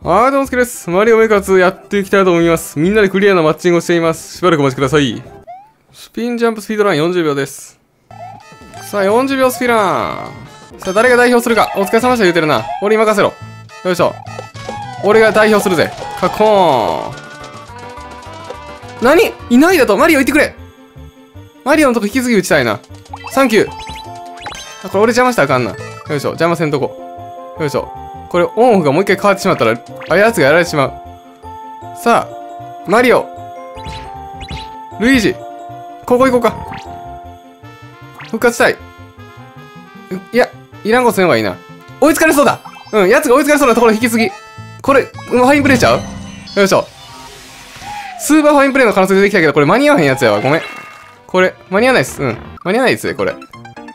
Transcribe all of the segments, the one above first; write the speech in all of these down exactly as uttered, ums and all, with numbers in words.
はい、どうも、すけです。マリオメカツやっていきたいと思います。みんなでクリアなマッチングをしています。しばらくお待ちください。スピンジャンプスピードランよんじゅうびょうです。さあ、よんじゅうびょうスピラン。さあ、誰が代表するか。お疲れ様でした言うてるな。俺に任せろ。よいしょ。俺が代表するぜ。カッコーン。何いないだと。マリオ行ってくれ。マリオのとこ引き継ぎ打ちたいな。サンキュー。あ、これ俺邪魔したらあかんな。よいしょ。邪魔せんとこ。よいしょ。これオンオフがもう一回変わってしまったら、あやつがやられてしまう。さあ、マリオ。ルイージ。ここ行こうか。復活したい。いや、いらんことせん方がいいな。追いつかれそうだ。うん、やつが追いつかれそうなところ引き継ぎ。これ、ファインプレーちゃう？よいしょ。スーパーファインプレーの可能性出てきたけど、これ間に合わへんやつやわ。ごめん。これ、間に合わないっす。うん。間に合わないっすね、これ。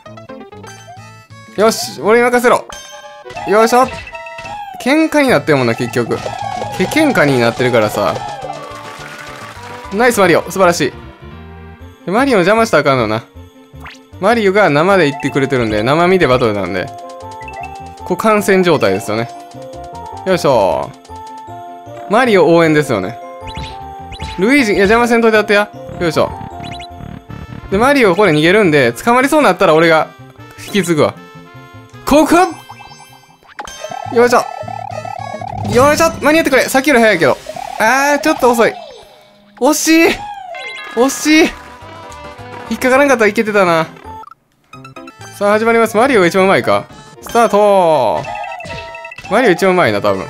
よし、俺に任せろ。よいしょ。喧嘩になってるもんな、結局。け、喧嘩になってるからさ。ナイスマリオ、素晴らしい。マリオの邪魔したらあかんのな。マリオが生で言ってくれてるんで、生身でバトルなんで。こう、観戦状態ですよね。よいしょ。マリオ応援ですよね。ルイージ、いや、邪魔せんといてやってや。よいしょ。で、マリオこれ逃げるんで、捕まりそうになったら俺が引き継ぐわ。ここよいしょ。よいしょ。間に合ってくれ。さっきより早いけど。あー、ちょっと遅い。惜しい。惜しい。引っかからんかったらいけてたな。さあ、始まります。マリオが一番うまいか。スタート。マリオ一番うまいな、多分。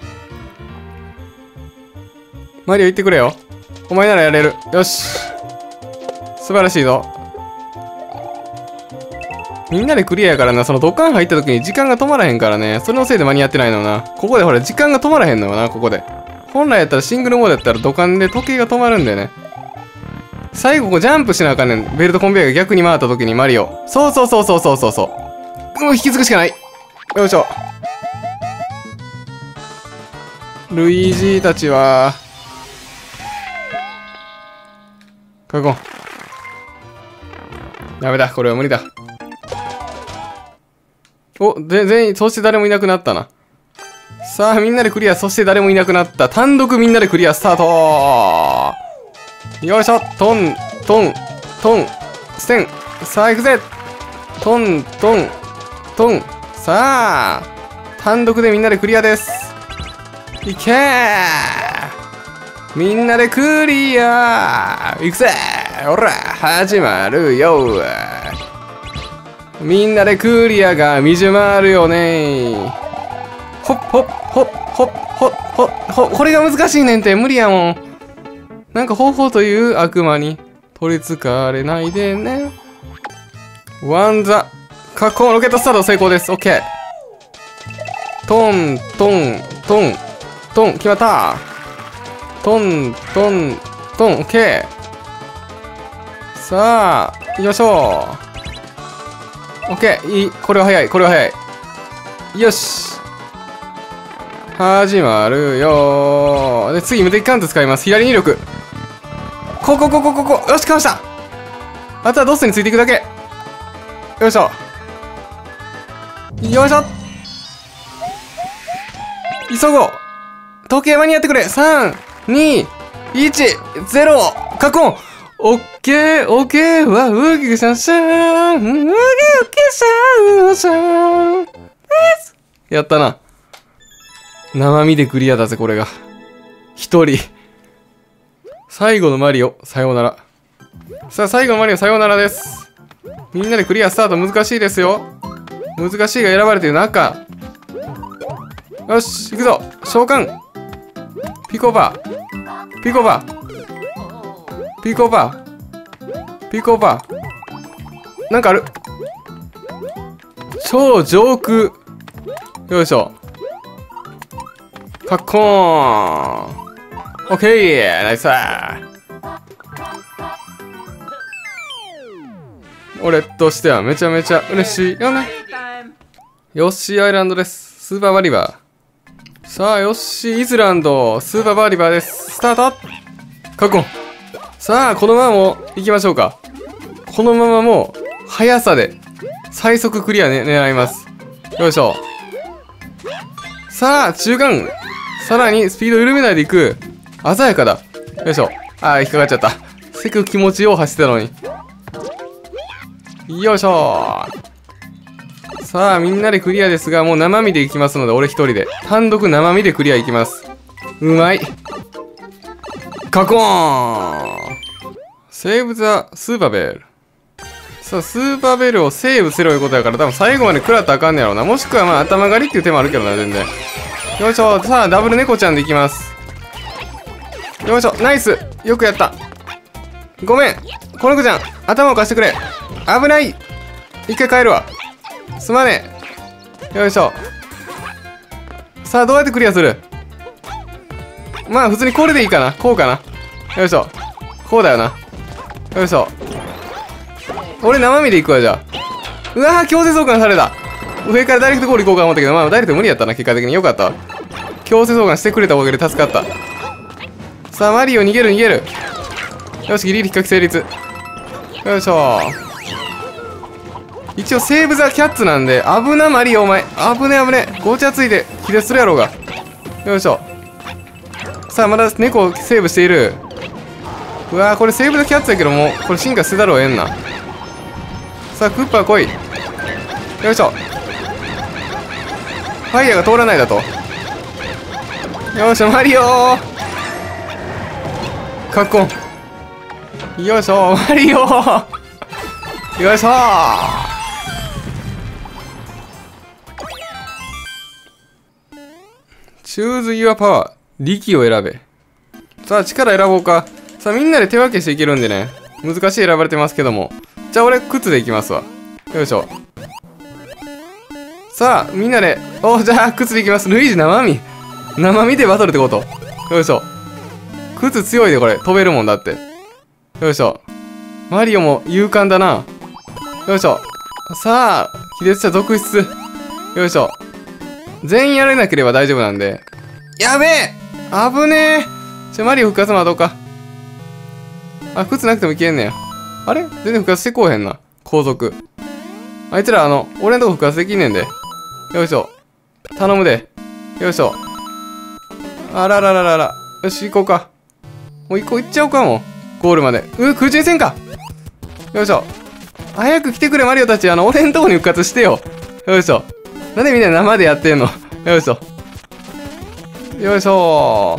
マリオ行ってくれよ。お前ならやれる。よし。素晴らしいぞ。みんなでクリアやからな、その土管入った時に時間が止まらへんからね。それのせいで間に合ってないのな。ここでほら、時間が止まらへんのよな、ここで。本来やったらシングルモードやったら土管で時計が止まるんだよね。最後こうジャンプしなあかんねん。ベルトコンベヤーが逆に回った時にマリオ。そうそうそうそうそうそうそう。もう引き継ぐしかない。よいしょ。ルイージたちは、カゴン。ダメだ、これは無理だ。お、で、全員、そして誰もいなくなったな。さあ、みんなでクリア、そして誰もいなくなった。単独みんなでクリアスタート。よいしょ。トン、トン、トン、ステン。さあ、行くぜ。トン、トン、トン。さあ、単独でみんなでクリアです。いけー。みんなでクリア。行くぜ。ほら、始まるよ。みんなでクリアが見じまるよね。ほっほっほっほっほっほっほっ。これが難しいねんて。無理やもん。なんか方法という悪魔に取りつかれないでね。ワンザ。格好ロケットスタート成功です。オッケー。トントントントン。決まった。トントントン。オッケー。さあ、行きましょう。オッケー。いい。これは早い。これは早い。よし。始まるよー。で、次、無敵カウント使います。左入力。ここ、ここ、ここ。よし、かわした。あとはドスについていくだけ。よいしょ。よいしょ。急ごう。時計間に合ってくれ。さん、に、いち、ゼロ。カコン。オッケー、オッケー、わ、ウギシャンシャン、ウギウギシャンシャン。やったな。生身でクリアだぜ、これが。一人。最後のマリオ、さようなら。さあ、最後のマリオ、さようならです。みんなでクリアスタート難しいですよ。難しいが選ばれている中。よし、行くぞ。召喚。ピコバー。ピコバー。ピコバー。ピコバー。なんかある。超上空。よいしょ。カッコーン。オッケー。ナイスー。俺としてはめちゃめちゃ嬉しいよね。ヨッシーアイランドです。スーパーバリバー。さあ、ヨッシーイズランド。スーパーバリバーです。スタート。カッコン。さあ、このままも行きましょうか。このままもう、速さで、最速クリアね、狙います。よいしょ。さあ、中間。 さらに、スピード緩めないでいく。鮮やかだ。よいしょ。あー、引っかかっちゃった。せっかく気持ちよう走ってたのに。よいしょー。さあ、みんなでクリアですが、もう生身でいきますので、俺一人で。単独生身でクリアいきます。うまい。カコーン。セーブザスーパーベル。さあ、スーパーベルをセーブせろいうことやから、多分最後まで食らったらあかんねやろうな。もしくはまあ、頭狩りっていう手もあるけどな、全然。よいしょ。さあ、ダブル猫ちゃんでいきます。よいしょ。ナイス。よくやった。ごめん。この子ちゃん、頭を貸してくれ。危ない。一回帰るわ。すまねえ。よいしょ。さあ、どうやってクリアする？まあ、普通にこれでいいかな。こうかな。よいしょ。こうだよな。よいしょ。俺生身で行くわ、じゃあ。うわー、強制送還された。上からダイレクトゴール行こうか思ったけど、まあ、ダイレクト無理やったな、結果的に。よかった。強制送還してくれたおかげで助かった。さあ、マリオ逃げる逃げる。よし、ギリギリ比較成立。よいしょ。一応、セーブザキャッツなんで、危な、マリオ、お前。危ね危ね。ごちゃついて、気絶するやろうが。よいしょ。さあ、まだ猫をセーブしている。うわー、これセーブザキャッツやけども、これ進化せざるをえんな。さあ、クッパー来い。よいしょ。ファイヤーが通らないだと。よいしょ、マリオー。カッコン。よいしょ、マリオー。よいしょー。Choose your power。力を選べ。さあ、力選ぼうか。さあ、みんなで手分けしていけるんでね。難しい選ばれてますけども。じゃあ、俺、靴でいきますわ。よいしょ。さあ、みんなで、お、じゃあ、靴でいきます。ルイージ生身。生身でバトルってこと。よいしょ。靴強いで、これ。飛べるもんだって。よいしょ。マリオも勇敢だな。よいしょ。さあ、気絶者続出。よいしょ。全員やれなければ大丈夫なんで。やべえ危ねえ。じゃ、マリオ復活待とうか。あ、靴なくてもいけんねや。あれ全然復活してこうへんな。後続。あいつら、あの、俺のとこ復活できんねんで。よいしょ。頼むで。よいしょ。あららららら。よし、行こうか。もう一個行っちゃおうかも。ゴールまで。う、空中戦か。よいしょ。早く来てくれ、マリオたち。あの、俺んとこに復活してよ。よいしょ。なんでみんな生でやってんの。よいしょ。よいしょ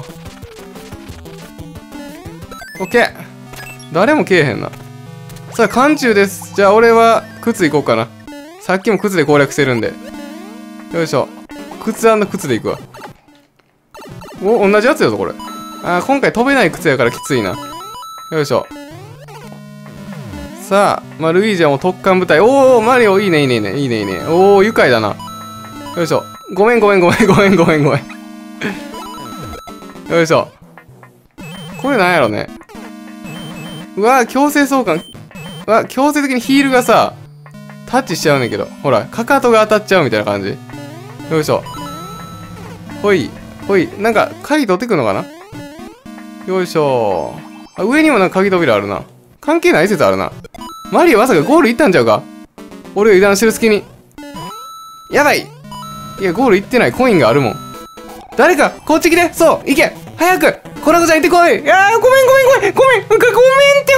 ー。オッケー。誰も来えへんな。さあ、寒中です。じゃあ、俺は、靴行こうかな。さっきも靴で攻略してるんで。よいしょ。靴靴で行くわ。お、同じやつやぞ、これ。あー、今回飛べない靴やからきついな。よいしょ。さあ、まあ、ルイージはもう特艦部隊。おー、マリオ、いいね、いいね、いいね、いいね、いいね。おー、愉快だな。よいしょ。ごめん、ごめん、ごめん、ごめん、ごめん、ごめん。よいしょ。これなんやろね。うわー、強制送還。うわ、強制的にヒールがさ、タッチしちゃうねんけど。ほら、かかとが当たっちゃうみたいな感じ。よいしょ。ほい、ほい。なんか、鍵取ってくんのかな。よいしょ。あ、上にもなんか鍵扉あるな。関係ない説あるな。マリオまさかゴール行ったんちゃうか。俺が油断してる隙に。やばい。いや、ゴール行ってない。コインがあるもん。誰か、こっち来て。そう、行け。早く。コナコちゃん行ってこい。いやー、ごめんごめんごめん。ごめん。ごめんって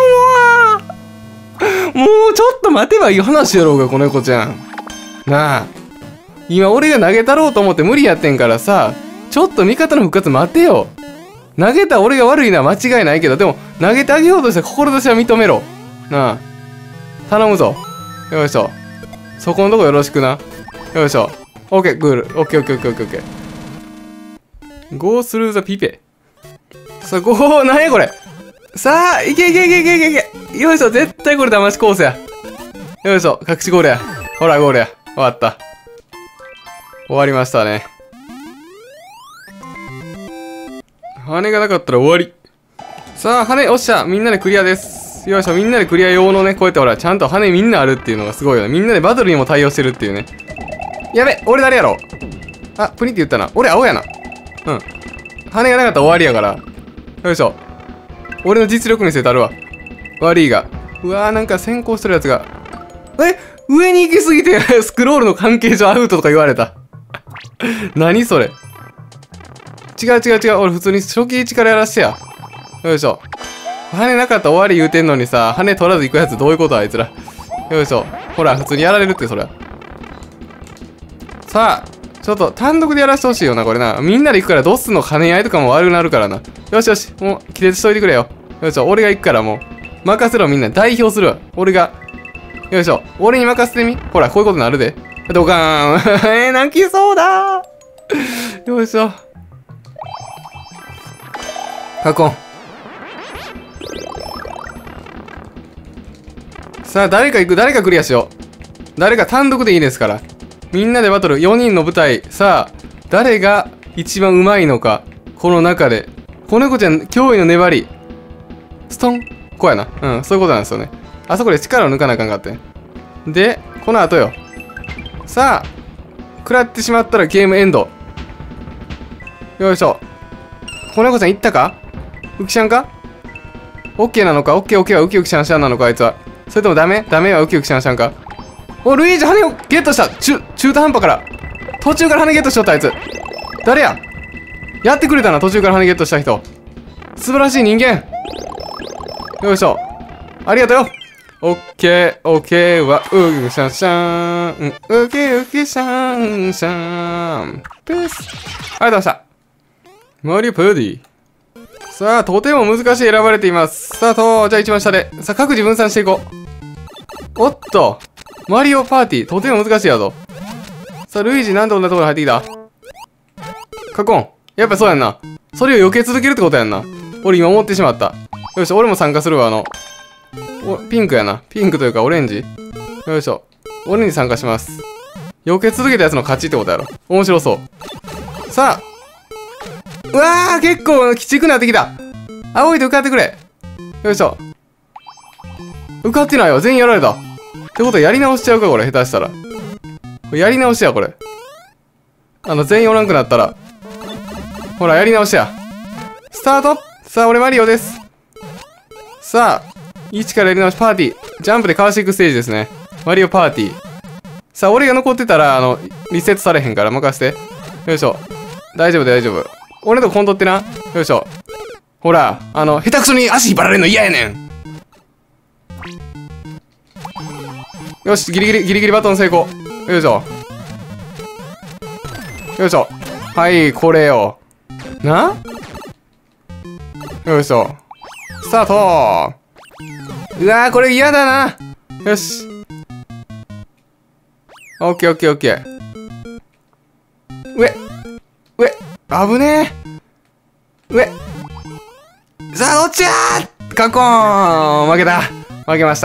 もう。もうちょっと待てばいい話やろうが、この子ちゃん。なあ。今俺が投げたろうと思って無理やってんからさ、ちょっと味方の復活待てよ。投げた俺が悪いのは間違いないけど、でも投げてあげようとした志は認めろ。なあ。頼むぞ。よいしょ。そこのとこよろしくな。よいしょ。オッケー、グール。オッケーオッケーオッケーオッケーオッケー。Go through the ピペ。さあ、ゴー、なにこれ。さあ、いけいけいけいけいけいけ。よいしょ、絶対これ騙しコースや。よいしょ、隠しゴールや。ほら、ゴールや。終わった。終わりましたね。羽がなかったら終わり。さあ、羽、おっしゃ、みんなでクリアです。よいしょ、みんなでクリア用のね、こうやってほら、ちゃんと羽みんなあるっていうのがすごいよね。みんなでバトルにも対応してるっていうね。やべ、俺誰やろ。あ、プリって言ったな。俺青やな。うん。羽がなかったら終わりやから。よいしょ。俺の実力見せたるわ。悪いが。うわー、なんか先行してるやつが。え、上に行きすぎてスクロールの関係上アウトとか言われた。何それ。 違う違う違う。俺普通に初期いちからやらしてや。よいしょ。羽なかったら終わり言うてんのにさ、羽取らず行くやつどういうことあいつら。よいしょ。ほら、普通にやられるって、そりゃ。さあ、ちょっと単独でやらしてほしいよな、これな。みんなで行くからドスの兼ね合いとかも悪くなるからな。よしよし、もう、気絶しといてくれよ。よいしょ、俺が行くからもう。任せろ、みんな。代表するわ。俺が。よいしょ。俺に任せてみ。ほら、こういうことになるで。ドカーン。えー、泣きそうだー。よいしょ。カコン。さあ、誰か行く、誰かクリアしよう。誰か単独でいいですから。みんなでバトル、よにんの舞台。さあ、誰が一番うまいのか。この中で。子猫ちゃん、驚異の粘り。ストン。こうやな。うん、そういうことなんですよね。あそこで力を抜かなあかんかって。で、この後よ。さあ、食らってしまったらゲームエンド。よいしょ。子猫ちゃん行ったか？ウキシャンか？オッケーなのか？オッケーオッケーはウキウキシャンシャンなのかあいつは。それともダメ？ダメはウキウキシャンシャンか？お、ルイージ羽をゲットした！中、中途半端から。途中から羽ゲットしとったあいつ。誰や？やってくれたな、途中から羽ゲットした人。素晴らしい人間。よいしょ。ありがとうよ。オッケー、オッケーは、ウキウキシャンシャン。ウキウキシャンシャン。ペース。ありがとうございました。マリオパーティー。さあ、とても難しい選ばれています。さあ、と、じゃあ一番下で。さあ、各自分散していこう。おっと。マリオパーティー、とても難しいやぞ。さあ、ルイージなんでこんなところに入ってきた？カコン。やっぱそうやんな。それを避け続けるってことやんな。俺今思ってしまった。よし、俺も参加するわ、あの。お、ピンクやな。ピンクというかオレンジ。よいしょ。オレンジ参加します。避け続けたやつの勝ちってことやろ。面白そう。さあ。うわー、結構鬼畜くなってきた。青いで受かってくれ。よいしょ。受かってないよ。全員やられた。ってことはやり直しちゃうか、これ。下手したら。やり直しや、これ。あの、全員おらんくなったら。ほら、やり直しや。スタート。さあ、俺マリオです。さあ、いちからやり直しパーティー。ジャンプでかわしていくステージですね。マリオパーティー。さあ、俺が残ってたら、あの、リセットされへんから任せて。よいしょ。大丈夫、大丈夫。俺のとこコントってな。よいしょ。ほら、あの、下手くそに足引っ張られるの嫌やねん。よし、ギリギリ、ギリギリバトン成功。よいしょ。よいしょ。はい、これよ。な？よいしょ。スタート。うわー、これ嫌だな。よし。オッケーオッケーオッケー。上。上。危ねえ。上。さあ、どっちやー！カコーン！負けた。負けました。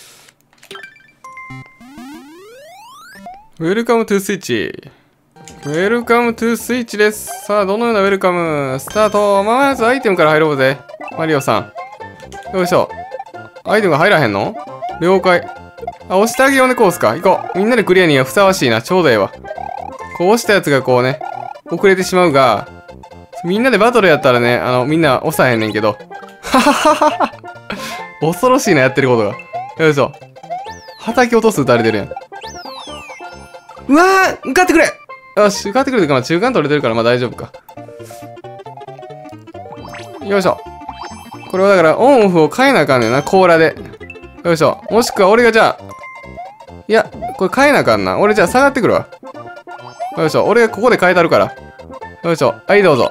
ウェルカムトゥスイッチ。ウェルカムトゥスイッチです。さあ、どのようなウェルカムスタート。まあ、まずアイテムから入ろうぜ。マリオさん。よいしょ。アイテムが入らへんの？了解。あ、押してあげようね、コースか。行こう。みんなでクリアにはふさわしいな。ちょうどええわ。こう押したやつがこうね、遅れてしまうが、みんなでバトルやったらね、あの、みんな押さへんねんけど。ははははは。恐ろしいな、やってることが。よいしょ。叩き落とす撃たれてるやん。うわー！受かってくれ！よし、受かってくれるか、まあ中間取れてるからまあ大丈夫か。よいしょ。これはだからオンオフを変えなあかんねんな、甲羅で。よいしょ。もしくは俺がじゃあ、いや、これ変えなあかんな。俺じゃあ下がってくるわ。よいしょ。俺がここで変えたるから。よいしょ。はい、どうぞ。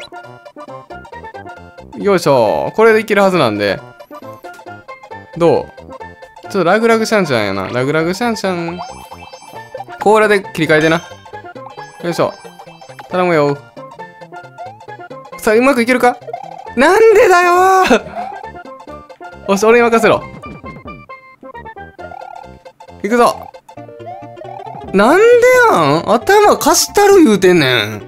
よいしょ。これでいけるはずなんで。どう？ちょっとラグラグシャンシャンやな。ラグラグシャンシャン。甲羅で切り替えてな。よいしょ。頼むよ。さあ、うまくいけるか？なんでだよー！よし、俺に任せろ。行くぞ。なんでやん？頭貸したる言うてんねん。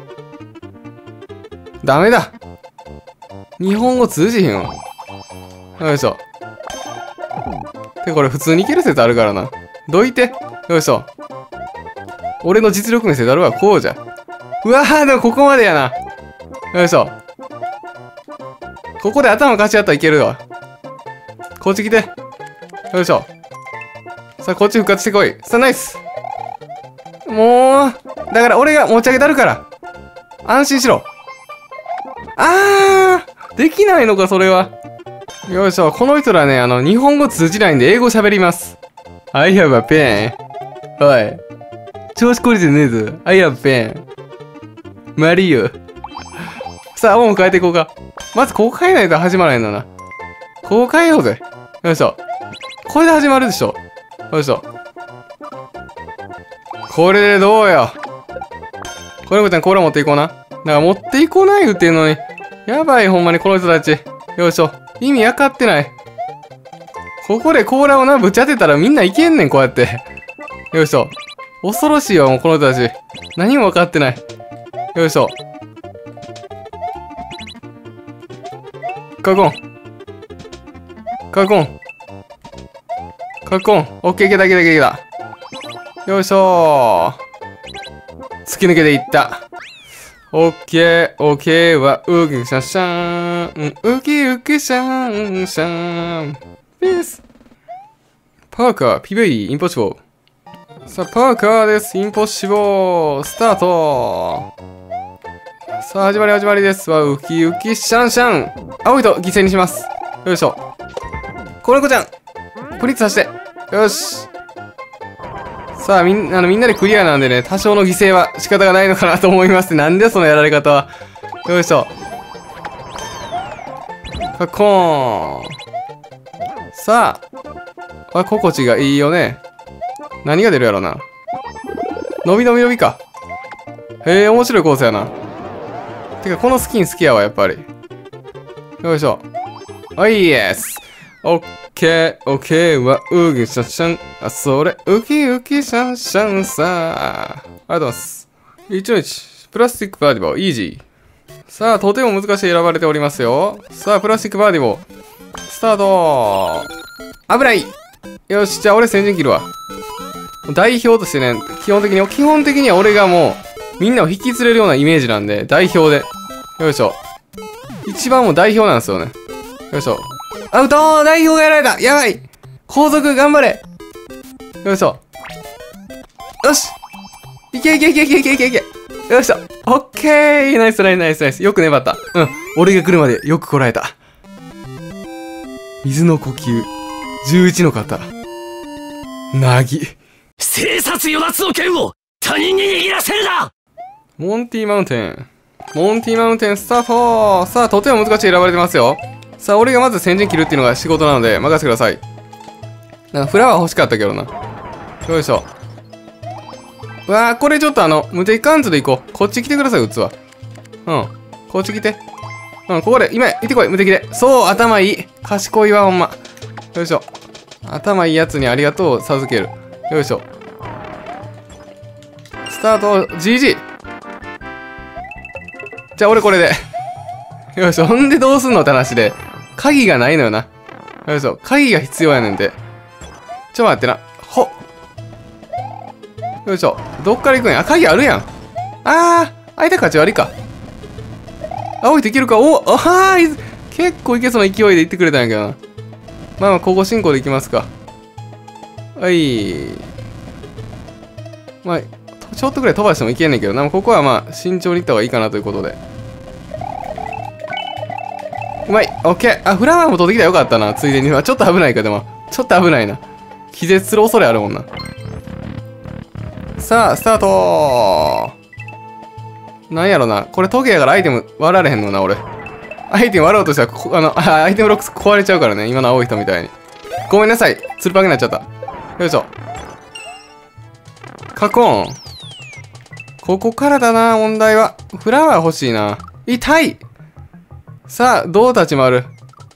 ダメだ。日本語通じへんわ。よいしょ。て、これ普通にいける説あるからな。どいて。よいしょ。俺の実力見せたるわ、こうじゃ。うわー、でもここまでやな。よいしょ。ここで頭貸し合ったらいけるわ。こっち来て。よいしょ。さあ、こっち復活してこい。さあ、ナイス。もう、だから俺が持ち上げたるから。安心しろ。 あーできないのか、それは。よいしょ。この人らね、あの、日本語通じないんで英語喋ります。I have a pen. おい。調子こいてねえぞ。I have a pen. マリオ。さあ、もう変えていこうか。まずここ変えないと始まらへんのな。ここ変えようぜ。よいしょ。これで始まるでしょ。よいしょ。これでどうよ。これこちゃん、これ持っていこうな。だから持っていこうない言ってんのに。やばい、ほんまにこの人たち。よいしょ。意味わかってない。ここで甲羅をな、ぶち当てたらみんないけんねん、こうやって。よいしょ。恐ろしいよ、もうこの人たち。何もわかってない。よいしょ。カコン。カコン。カコン。オッケー、いけたいけたいけた。よいしょー。突き抜けていった。オッケー、オッケーは、ウキシャンシャン。ウキウキシャンシャン。ピース。パーカー、ピーブイ、インポッシブル。さあ、パーカーです。インポッシブル。スタート。さあ、始まり始まりですわ。ウキウキシャンシャン。青いと犠牲にします。よいしょ。コレコちゃん。プリッツさせて。よし。さあ、みんな、あの、みんなでクリアなんでね、多少の犠牲は仕方がないのかなと思います。なんでそのやられ方は。よいしょ。カコーン。さあ。あ、心地がいいよね。何が出るやろな。伸び伸び伸びか。へえ、面白いコースやな。てか、このスキン好きやわ、やっぱり。よいしょ。はい、イエス。オッケー、オッケーは、ウキシャンシャン。あ、それ、ウキウキシャンシャンさあ。ありがとうございます。いちのいち、プラスチックバーディボー、イージー。さあ、とても難しい選ばれておりますよ。さあ、プラスチックバーディボー、スタート。危ない。よし、じゃあ俺先陣切るわ。代表としてね、基本的に、基本的には俺がもう、みんなを引き連れるようなイメージなんで、代表で。よいしょ。一番もう代表なんですよね。よいしょ。アウトー、代表がやられた。やばい。後続頑張れ。よいしょ。よし。いけいけいけいけいけいけいけ。よいしょ。オッケー。ナイスナイスナイスナイス。よく粘った。うん。俺が来るまでよくこらえた。水の呼吸。じゅういちの方。なぎ。 生殺与奪の剣を他人に握らせるな。 モンティマウンテン。モンティマウンテンスタート。さあ、とても難しい選ばれてますよ。さあ、俺がまず先陣切るっていうのが仕事なので、任せてください。なんかフラワー欲しかったけどな。よいしょ。うわー、これちょっとあの、無敵カンツで行こう。こっち来てください、器。うん。こっち来て。うん、ここで、今、行ってこい、無敵で。そう、頭いい。賢いわ、ほんま。よいしょ。頭いいやつにありがとうを授ける。よいしょ。スタート、ジージー。じゃあ、俺これで。よいしょ。ほんでどうすんのって話で。鍵がないのよな。よいしょ。鍵が必要やねんて。ちょ、待ってな。ほっ。よいしょ。どっから行くんや。あ、鍵あるやん。あー、相手勝ち悪いか。青いといけるか。おあー、結構いけそうな勢いで行ってくれたんやけどな。まあまあ、ここ進行で行きますか。はい。まあ、ちょっとぐらい飛ばしてもいけんねんけどな。ここはまあ、慎重に行った方がいいかなということで。うまい。オッケー。あ、フラワーも取ってきたらよかったな。ついでに。まあ、ちょっと危ないか、でも。ちょっと危ないな。気絶する恐れあるもんな。さあ、スタートー。なんやろな。これトゲやからアイテム割られへんのな、俺。アイテム割ろうとしたら、あの、あアイテムロック壊れちゃうからね。今の青い人みたいに。ごめんなさい。つるぱげになっちゃった。よいしょ。カコーン。ここからだな、問題は。フラワー欲しいな。痛い。さあ、どう立ち回る？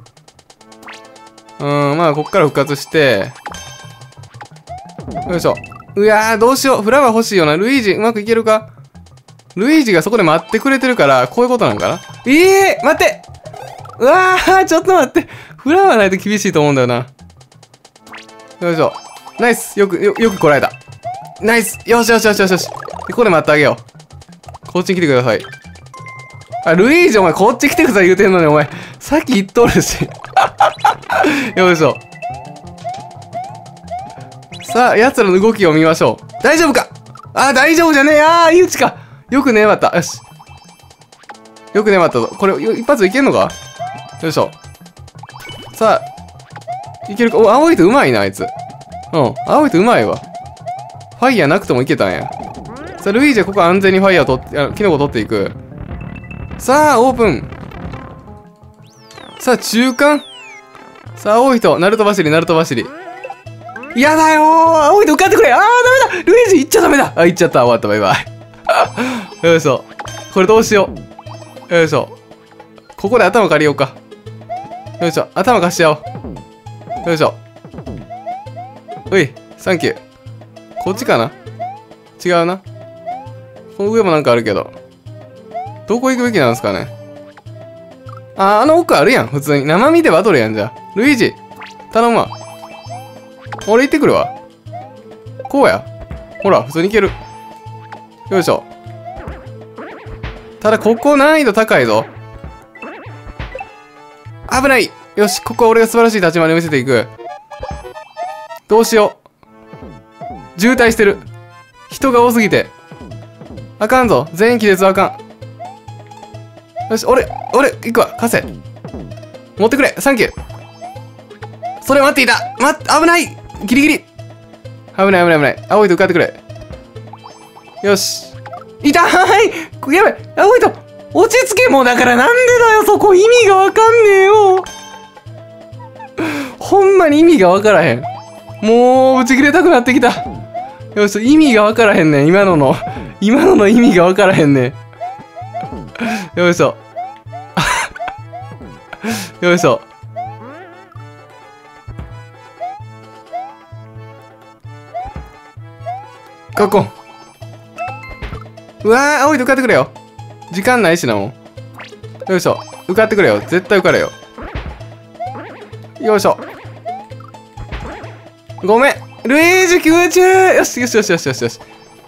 うーん、まあ、こっから復活して。よいしょ。うわー、どうしよう。フラワー欲しいよな。ルイージ、うまくいけるか？ルイージがそこで待ってくれてるから、こういうことなんかな？ええー、待って！うわー、ちょっと待って。フラワーないと厳しいと思うんだよな。よいしょ。ナイス。よく、よ、よくこらえた。ナイス。よしよしよしよしよし。ここで待ってあげよう。こっちに来てください。あ、ルイージお前こっち来てください言うてんのにお前。さっき言っとるし。よいしょ。さあ、奴らの動きを見ましょう。大丈夫か？あ、大丈夫じゃねえ。あー、いいうちか。よく粘った。よし。 よく粘ったぞ。これ、よ一発いけんのか？よいしょ。さあ、いけるか。お、青いとうまいな、あいつ。うん、青いとうまいわ。ファイヤーなくてもいけたんや。さあ、ルイージはここ安全にファイヤーを取って、あ、キノコ取っていく。さあ、オープン。さあ、中間。さあ、青い人、ナルト走り、ナルト走り。やだよー、青い人受かってくれ。あー、ダメだ。ルイージ行っちゃダメだ。あ、行っちゃった。終わった。バイバイ。よいしょ。これどうしよう。よいしょ。ここで頭借りようか。よいしょ。頭貸し合おう。よいしょ。うい、サンキュー。こっちかな？違うな。この上もなんかあるけど。どこ行くべきなんですかね。あー、あの奥あるやん。普通に。生身でバトルやんじゃ。ルイージ、頼むわ。俺行ってくるわ。こうや。ほら、普通に行ける。よいしょ。ただ、ここ難易度高いぞ。危ない。よし、ここは俺が素晴らしい立ち回りを見せていく。どうしよう。渋滞してる。人が多すぎて。あかんぞ。全員気絶はあかん。よし、俺、俺、行くわ。貸せ。持ってくれ。サンキュー。それ待っていた。ま、危ない。ギリギリ。危ない危ない危ない。青いと受かってくれ。よし。痛い。やばい。青いと。落ち着け。もうだからなんでだよ。そこ意味がわかんねえよ。ほんまに意味がわからへん。もう、ぶち切れたくなってきた。よし、意味がわからへんねん。今のの。今のの意味がわからへんねん。よいしょ。よいしょ。ここ。うわー、青いと受かってくれよ。時間ないしなもん。よいしょ。受かってくれよ。絶対受かれよ。よいしょ。ごめん。ルイージ空中。よしよしよしよしよしよし。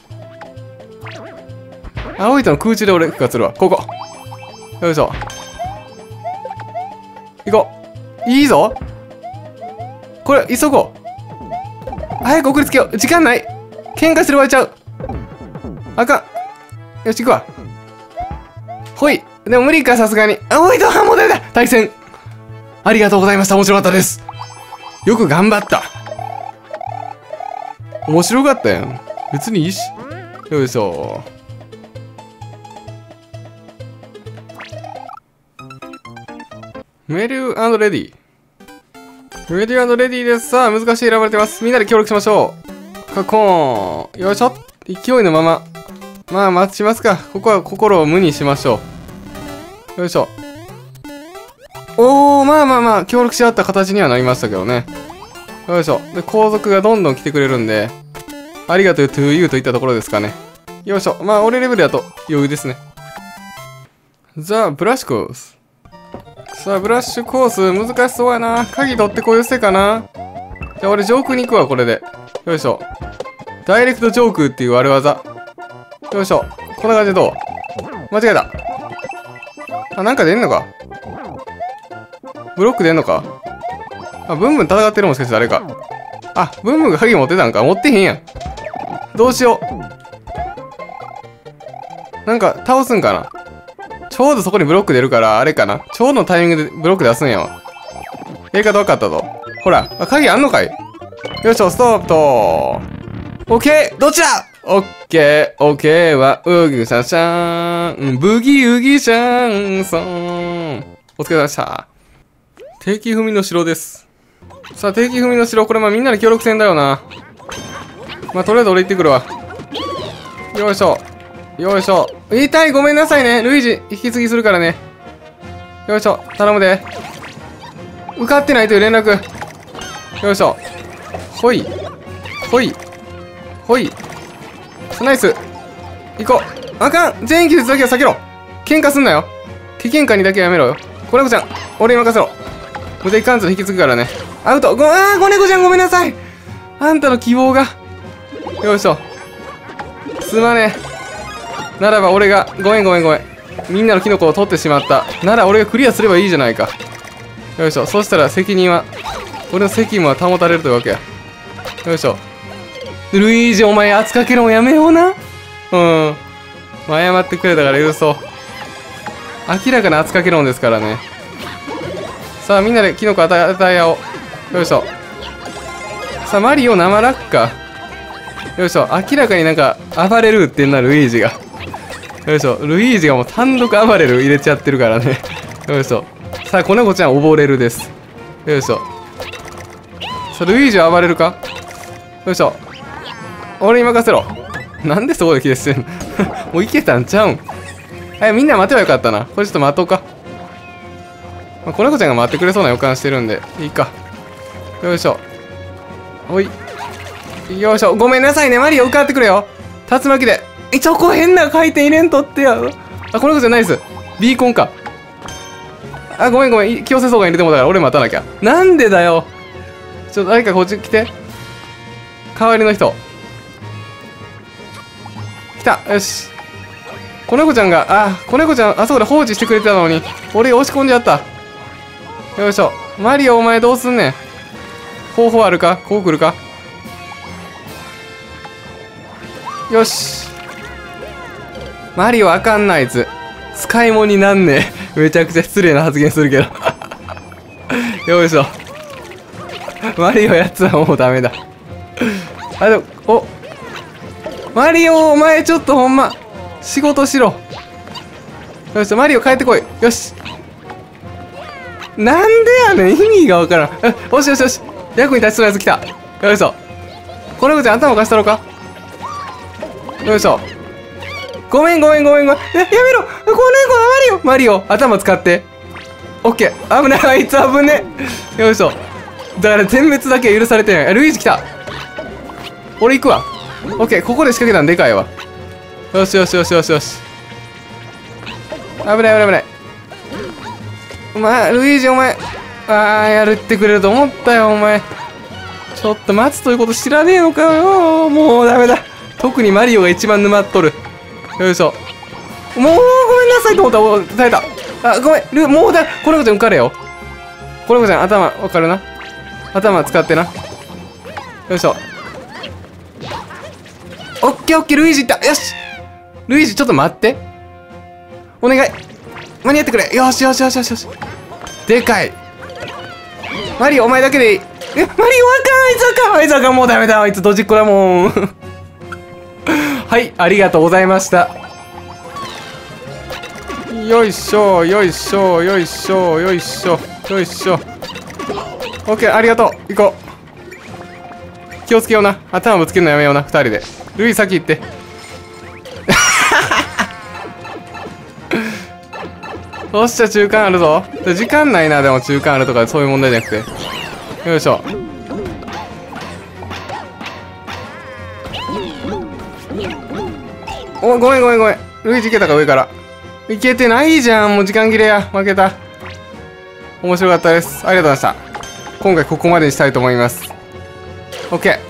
青いとの空中で俺復活するわ。ここ。よいしょ。行こう。いいぞ。これ、急ごう。早く送りつけよう。時間ない。喧嘩してる場合ちゃう。あかん。よし、行くわ。ほい。でも無理か、さすがに。あ、おいと、あ、もうダメだ。対戦。ありがとうございました。面白かったです。よく頑張った。面白かったやん。別にいいし。よいしょ。メリュー&レディ。メリュー&レディです。さあ、難しい選ばれてます。みんなで協力しましょう。カコーン。よいしょ。勢いのまま。まあ、待ちますか。ここは心を無にしましょう。よいしょ。おー、まあまあまあ、協力し合った形にはなりましたけどね。よいしょ。で、後続がどんどん来てくれるんで、ありがとう to you といったところですかね。よいしょ。まあ、俺レベルだと余裕ですね。ザ・ブラッシュコース。さあ、ブラッシュコース、難しそうやな。鍵取ってこよせかな。じゃあ、俺上空に行くわ、これで。よいしょ。ダイレクト上空っていうある技。よいしょ。こんな感じでどう？間違えた。あ、なんか出んのか。ブロック出んのか。あ、ブンブン戦ってるもしかして誰か。あ、ブンブンが鍵持ってたんか。持ってへんやん。どうしよう。なんか倒すんかな。ちょうどそこにブロック出るから、あれかな。ちょうどのタイミングでブロック出すんやわ。やり方分かったぞ。ほら、あ、鍵あんのかい。よいしょ、ストップと。オッケー、どっちだ。オッケー、オッケーは、うぎシャンシャン、ブギウギシャンソン。お疲れ様でした。定期踏みの城です。さあ、定期踏みの城、これまあみんなで協力戦だよな。まあ、とりあえず俺行ってくるわ。よいしょ。よいしょ。痛い、ごめんなさいね。ルイージ、引き継ぎするからね。よいしょ、頼むで。受かってないという連絡。よいしょ。ほい。ほい。ほい。ナイス。行こう。あかん。全員気絶だけは避けろ。喧嘩すんなよ。危険感にだけはやめろよ。子猫ちゃん、俺に任せろ。無敵貫通引き継ぐからね。アウト。ご、あー、子猫ちゃんごめんなさい。あんたの希望が。よいしょ。すまねえ。ならば俺が、ごめんごめんごめん。みんなのキノコを取ってしまった。なら俺がクリアすればいいじゃないか。よいしょ。そしたら責任は、俺の責務は保たれるというわけや。よいしょ。ルイージ、お前圧かけるのやめような。うん。謝ってくれたから許そう。 明らかな圧かけ論ですからね。さあみんなでキノコ与え与え合おう。よいしょ。さあマリオ生落下。よいしょ。明らかになんか暴れるってんなルイージが。よいしょ。ルイージがもう単独暴れる入れちゃってるからね。よいしょ。さあ子猫ちゃん溺れるです。よいしょ。さあルイージは暴れるか。よいしょ。俺に任せろ。なんでそこで消してんのもういけたんちゃうん。はい、みんな待てばよかったな。これちょっと待とうか。まあ、子猫ちゃんが待ってくれそうな予感してるんでいいか。よいしょ。おい。よいしょ。ごめんなさいね。マリオ受かってくれよ。竜巻で。え、チョコ変な回転入れんとってや。あ、この子じゃないです。ビーコンか。あ、ごめんごめん。清瀬そうが入れてもだから俺待たなきゃ。なんでだよ。ちょっと誰かこっち来て。代わりの人。来た。よし。子猫ちゃんが、あ、子猫ちゃん、あそこで放置してくれてたのに、俺押し込んじゃった。よいしょ。マリオお前どうすんねん。方法あるか。こう来るか。よし。マリオあかんなあいつ。使い物になんねえ。めちゃくちゃ失礼な発言するけど。よいしょ。マリオやつはもうダメだ。あ、でも、お。マリオお前ちょっとほんま、仕事しろ。よし、マリオ帰ってこい。よし。なんでやねん。意味がわからん。よしよしよし。役に立ちそうなやつ来た。よいしょ。この子ちゃん頭貸したろか。よいしょ。ごめんごめんごめんごめん。え、やめろ。この子はマリオ。マリオ、頭使って。オッケー。危ない。あいつ危ねえ。よいしょ。だから全滅だけは許されてない。ルイージ来た。俺行くわ。オッケー。ここで仕掛けたんでかいわ。よしよしよしよしよし。危ない危ない危ない。お前、ルイージお前。あー、やるってくれると思ったよ、お前。ちょっと待つということ知らねえのかよ。もうダメだ。特にマリオが一番沼っとる。よいしょ。もうごめんなさいと思ったら、お耐えた。あ、ごめん。ルもうだ、この子ちゃん受かれよ。この子ちゃん頭、わかるな。頭使ってな。よいしょ。オッケーオッケー、ルイージいった。よし。ルイージちょっと待って。お願い。間に合ってくれ。よしよしよしよしよし。でかい。マリオお前だけでいい。え、マリオあかん、あいつあかん、あいつあかん、もうダメだ、あいつドジっ子だもん。はい、ありがとうございました。よいしょ、よいしょ、よいしょ、よいしょ、よいしょ。オッケー、ありがとう。行こう。気をつけような。頭ぶつけるのやめような、二人で。ルイ先行って。よっしゃ、中間あるぞ。時間ないな、でも中間あるとかそういう問題じゃなくて。よいしょ。お、ごめんごめんごめん。ルイージいけたか、上から。いけてないじゃん。もう時間切れや。負けた。面白かったです。ありがとうございました。今回ここまでにしたいと思います。オッケー。